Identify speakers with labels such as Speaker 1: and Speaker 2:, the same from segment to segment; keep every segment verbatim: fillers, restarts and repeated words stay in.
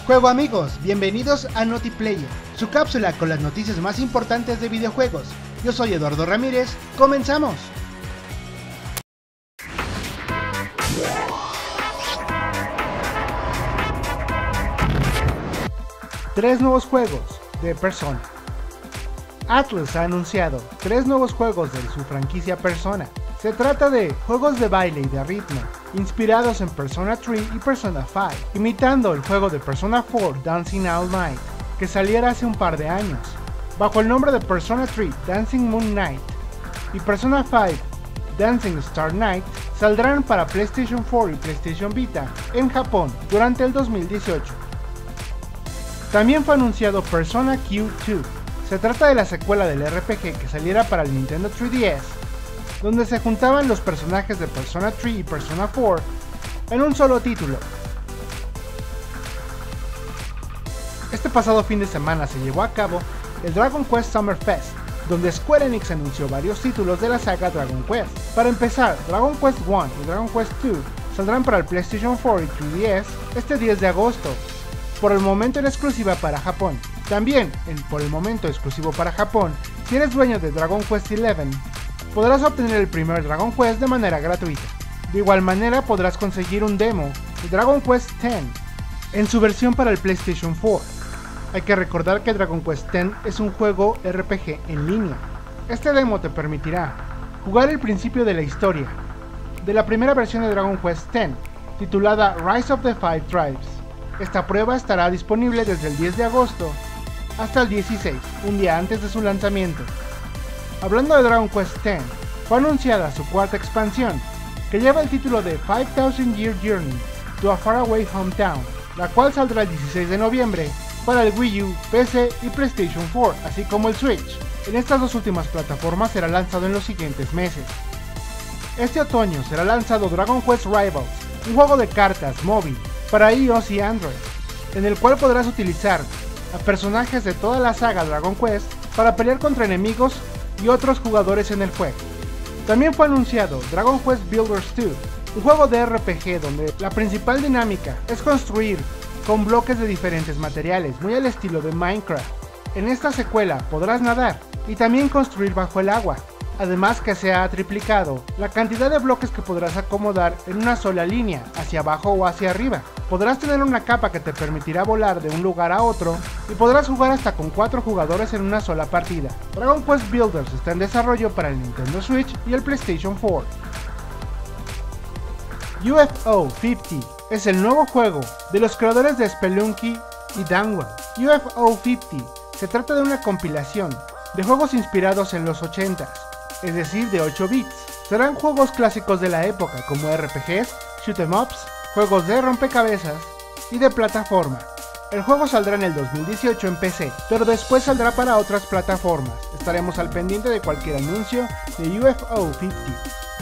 Speaker 1: Juego amigos, bienvenidos a NotiPlayer, su cápsula con las noticias más importantes de videojuegos. Yo soy Eduardo Ramírez, comenzamos. Tres nuevos juegos de Persona. Atlus ha anunciado tres nuevos juegos de su franquicia Persona. Se trata de juegos de baile y de ritmo, inspirados en Persona tres y Persona cinco, imitando el juego de Persona cuatro Dancing All Night, que saliera hace un par de años. Bajo el nombre de Persona tres Dancing Moon Night y Persona cinco Dancing Star Night, saldrán para PlayStation cuatro y PlayStation Vita en Japón durante el dos mil dieciocho. También fue anunciado Persona Q dos. Se trata de la secuela del R P G que saliera para el Nintendo tres D S, donde se juntaban los personajes de Persona tres y Persona cuatro en un solo título. Este pasado fin de semana se llevó a cabo el Dragon Quest Summer Fest, donde Square Enix anunció varios títulos de la saga Dragon Quest. Para empezar, Dragon Quest uno y Dragon Quest dos saldrán para el PlayStation cuatro y tres D S este diez de agosto, por el momento en exclusiva para Japón. También, en, por el momento exclusivo para Japón, si eres dueño de Dragon Quest once, podrás obtener el primer Dragon Quest de manera gratuita. De igual manera podrás conseguir un demo de Dragon Quest diez en su versión para el PlayStation cuatro. Hay que recordar que Dragon Quest diez es un juego R P G en línea. Este demo te permitirá jugar el principio de la historia de la primera versión de Dragon Quest diez, titulada Rise of the Five Tribes. Esta prueba estará disponible desde el diez de agosto hasta el dieciséis, un día antes de su lanzamiento. Hablando de Dragon Quest diez, fue anunciada su cuarta expansión, que lleva el título de five thousand Year Journey to a Faraway Hometown, la cual saldrá el dieciséis de noviembre para el Wii U, P C y PlayStation cuatro, así como el Switch. En estas dos últimas plataformas será lanzado en los siguientes meses. Este otoño será lanzado Dragon Quest Rivals, un juego de cartas móvil para iOS y Android, en el cual podrás utilizar a personajes de toda la saga Dragon Quest para pelear contra enemigos y otros jugadores en el juego. También fue anunciado Dragon Quest Builders dos, un juego de R P G donde la principal dinámica es construir con bloques de diferentes materiales, muy al estilo de Minecraft. En esta secuela podrás nadar y también construir bajo el agua, además que se ha triplicado la cantidad de bloques que podrás acomodar en una sola línea, hacia abajo o hacia arriba. Podrás tener una capa que te permitirá volar de un lugar a otro y podrás jugar hasta con cuatro jugadores en una sola partida. Dragon Quest Builders está en desarrollo para el Nintendo Switch y el PlayStation cuatro. U F O cincuenta es el nuevo juego de los creadores de Spelunky y Damwell. U F O cincuenta se trata de una compilación de juegos inspirados en los ochentas, es decir, de ocho bits. Serán juegos clásicos de la época como R P Gs, shoot 'em ups, juegos de rompecabezas y de plataforma. El juego saldrá en el dos mil dieciocho en P C, pero después saldrá para otras plataformas. Estaremos al pendiente de cualquier anuncio de U F O cincuenta.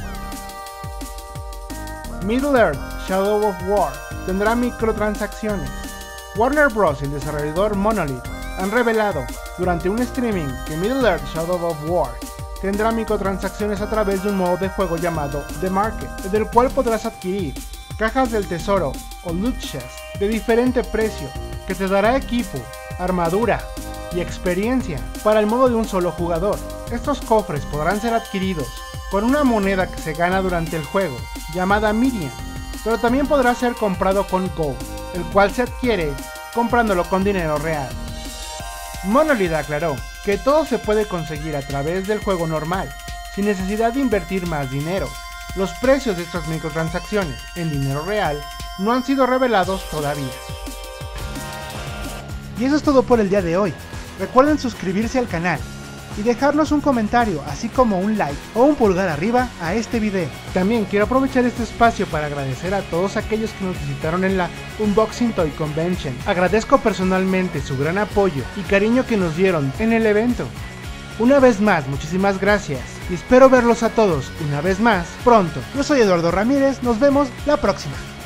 Speaker 1: Middle Earth Shadow of War tendrá microtransacciones. Warner Bros. Y el desarrollador Monolith han revelado durante un streaming que Middle Earth Shadow of War tendrá microtransacciones a través de un modo de juego llamado The Market, en el cual podrás adquirir cajas del tesoro o loot chests de diferente precio, que te dará equipo, armadura y experiencia para el modo de un solo jugador. Estos cofres podrán ser adquiridos con una moneda que se gana durante el juego, llamada Miriam, pero también podrá ser comprado con Gold, el cual se adquiere comprándolo con dinero real. Monolith aclaró que todo se puede conseguir a través del juego normal, sin necesidad de invertir más dinero. Los precios de estas microtransacciones en dinero real no han sido revelados todavía. Y eso es todo por el día de hoy. Recuerden suscribirse al canal y dejarnos un comentario, así como un like o un pulgar arriba a este video. También quiero aprovechar este espacio para agradecer a todos aquellos que nos visitaron en la Unboxing Toy Convention. Agradezco personalmente su gran apoyo y cariño que nos dieron en el evento. Una vez más, muchísimas gracias y espero verlos a todos una vez más pronto. Yo soy Eduardo Ramírez, nos vemos la próxima.